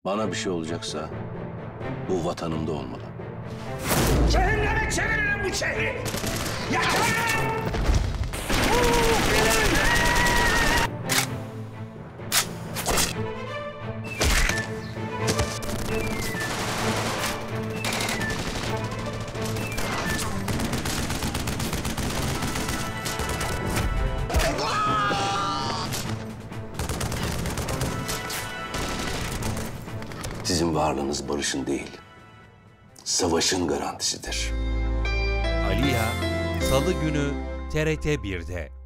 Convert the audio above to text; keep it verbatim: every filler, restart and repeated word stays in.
Bana bir şey olacaksa bu vatanımda olmalı. Cehenneme çeviririm bu şehri! Yakarım! Sizin varlığınız barışın değil, savaşın garantisidir. Aliya, Salı günü T R T bir'de.